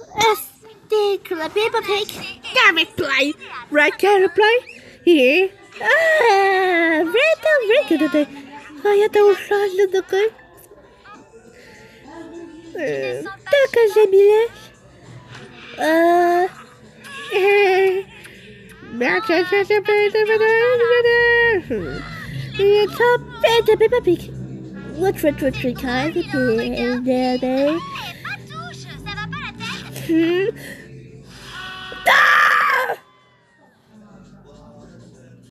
Stick the paper pig. Carrot play. Right, carrot play. Here. Red. Hayata uşağında kız. Taka zemile. It's a better paper pig. What kind of